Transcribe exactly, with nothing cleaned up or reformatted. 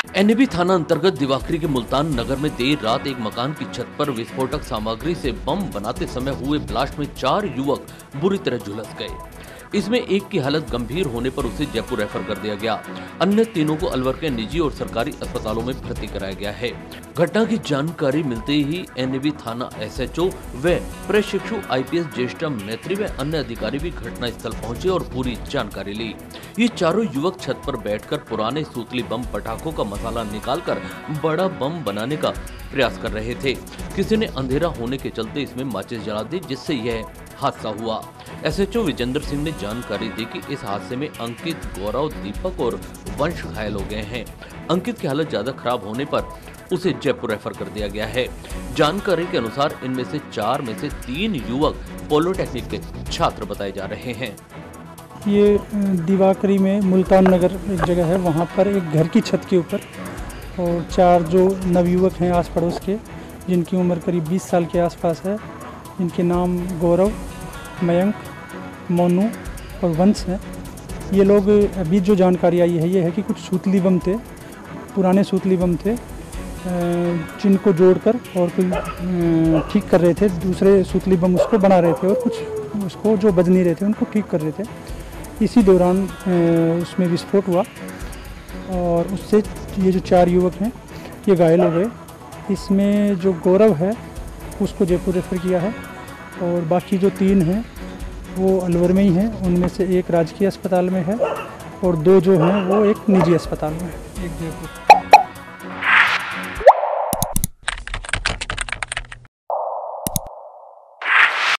NAB थाना अंतर्गत दिवाकरी के मुल्तान नगर में देर रात एक मकान की छत पर विस्फोटक सामग्री से बम बनाते समय हुए ब्लास्ट में चार युवक बुरी तरह झुलस गए। इसमें एक की हालत गंभीर होने पर उसे जयपुर रेफर कर दिया गया। अन्य तीनों को अलवर के निजी और सरकारी अस्पतालों में भर्ती कराया गया है। घटना की जानकारी मिलते ही एनएबी थाना एसएचओ व प्रशिक्षु आईपीएस ज्येष्ठ मैत्री व अन्य अधिकारी भी घटना स्थल पहुंचे और पूरी जानकारी ली। ये चारों युवक छत पर बैठकर पुराने सूतली बम पटाखों का मसाला निकालकर बड़ा बम बनाने का प्रयास कर रहे थे। किसी ने अंधेरा होने के चलते इसमें माचिस जला दी, जिससे यह हादसा हुआ। एसएचओ विजेंद्र सिंह ने जानकारी दी कि इस हादसे में अंकित, गौरव, दीपक और वंश घायल हो गए हैं। अंकित की हालत ज्यादा खराब होने पर उसे जयपुर रेफर कर दिया गया है। जानकारी के अनुसार इनमें से चार में से तीन युवक पॉलिटेक्निक के छात्र बताए जा रहे हैं। ये दिवाकरी में मुल्तान नगर एक जगह है, वहाँ पर एक घर की छत के ऊपर और चार जो नवयुवक हैं आस पड़ोस के, जिनकी उम्र करीब बीस साल के आसपास है, इनके नाम गौरव, मयंक, मोनू और वंश हैं। ये लोग अभी जो जानकारी आई है ये है कि कुछ सूतली बम थे, पुराने सूतली बम थे, जिनको जोड़कर और कोई ठीक कर रहे थे। दूसरे सूतली बम उसको बना रहे थे और कुछ उसको जो बज नहीं रहे थे उनको ठीक कर रहे थे। इसी दौरान उसमें विस्फोट हुआ और उससे ये जो चार युवक हैं ये घायल हो गए। इसमें जो गौरव है उसको जयपुर रेफर किया है और बाकी जो तीन हैं वो अलवर में ही हैं। उनमें से एक राजकीय अस्पताल में है और दो जो हैं वो एक निजी अस्पताल में है, एक जयपुर।